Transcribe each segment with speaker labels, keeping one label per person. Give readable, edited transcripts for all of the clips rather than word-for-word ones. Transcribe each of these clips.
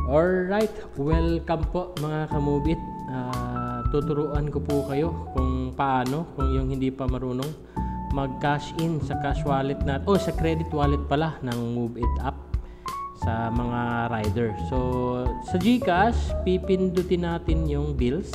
Speaker 1: Alright, welcome po mga kamubit. Tuturuan ko po kayo kung paano, kung yung hindi pa marunong, mag-cash in sa cash wallet natin, o sa credit wallet pala ng MoveIt app sa mga rider. So, sa GCash, pipindutin natin yung bills.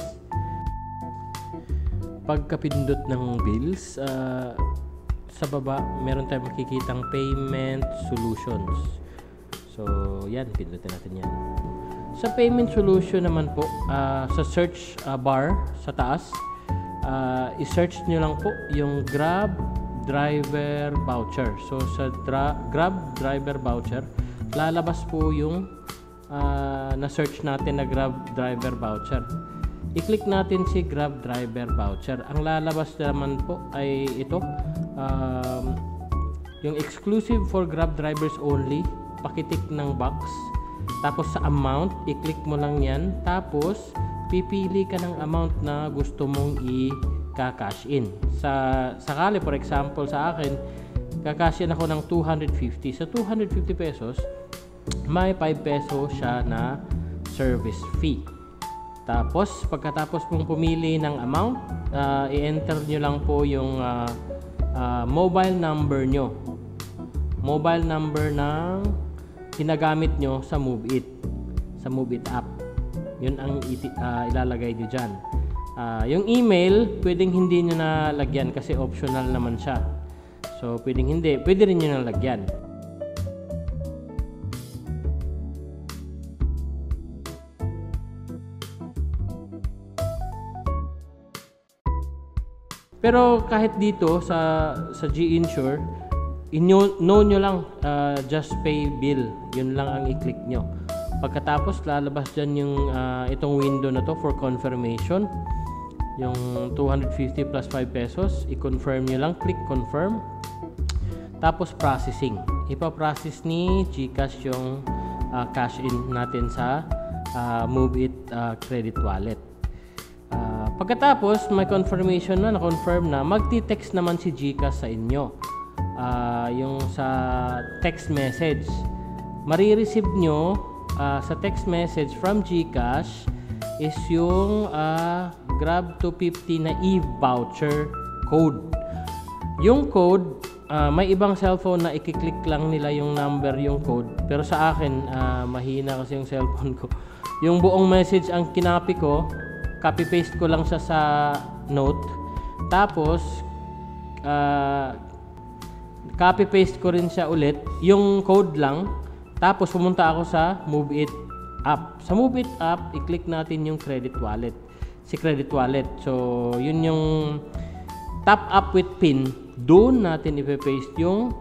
Speaker 1: Pagkapindot ng bills, sa baba, meron tayong makikitang payment solutions. So, yan, pindutin natin yan. Sa payment solution naman po, sa search bar sa taas, i-search nyo lang po yung Grab Driver Voucher. So, sa Grab Driver Voucher, lalabas po yung na-search natin na Grab Driver Voucher. I-click natin si Grab Driver Voucher. Ang lalabas naman po ay ito, yung exclusive for Grab drivers only. Pakitik ng box, tapos sa amount, i-click mo lang yan, tapos pipili ka ng amount na gusto mong i-cash in. Sakali, for example, sa akin, kakash in ako ng 250. Sa 250 pesos, may 5 peso siya na service fee. Tapos, pagkatapos mong pumili ng amount, i-enter nyo lang po yung mobile number nyo. Mobile number ng ginagamit nyo sa MoveIt, sa MoveIt app. Yun ang ilalagay nyo dyan. Yung email, pwedeng hindi nyo nalagyan kasi optional naman siya. So, pwedeng hindi. Pwede rin nyo nalagyan. Pero kahit dito sa GInsure, no nyo lang, just pay bill. Yun lang ang i-click nyo. Pagkatapos, lalabas dyan yung itong window na to for confirmation. Yung 250 plus 5 pesos, i-confirm nyo lang. Click confirm. Tapos, processing. Ipa-process ni GCash yung cash in natin sa MoveIt credit wallet. Pagkatapos, may confirmation na-confirm na, magti-text naman si GCash sa inyo. Yung sa text message, marireceive nyo sa text message from GCash is yung Grab 250 na e-voucher code. Yung code, may ibang cellphone na i-click lang nila yung number, yung code, pero sa akin, mahina kasi yung cellphone ko. Yung buong message ang kinapi ko, copy-paste ko lang siya sa note, tapos copy-paste ko rin siya ulit, yung code lang, tapos pumunta ako sa MoveIt app. Sa MoveIt app, i-click natin yung credit wallet, si credit wallet. So, yun yung top up with PIN. Doon natin i-paste yung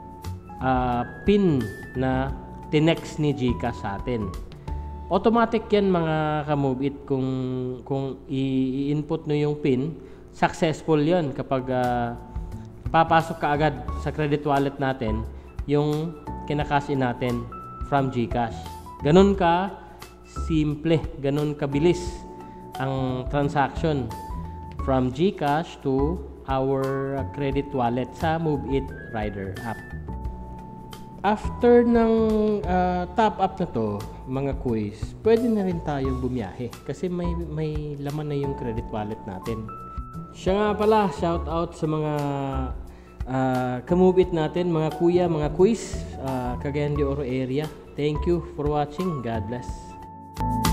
Speaker 1: PIN na tinext ni GCash sa atin. Automatic yan mga ka-MoveIt. Kung i-input nyo yung PIN, successful yan kapag papasok ka agad sa credit wallet natin yung kinakash in natin from GCash. Ganun ka simple, ganun kabilis ang transaction from GCash to our credit wallet sa MoveIt Rider app. After ng top up na to, mga quiz, pwede na rin tayong bumiyahe kasi may laman na yung credit wallet natin. Siya nga pala, shout out sa mga ka-MoveIt natin, mga kuya, mga quiz, Cagayan de Oro area. Thank you for watching. God bless.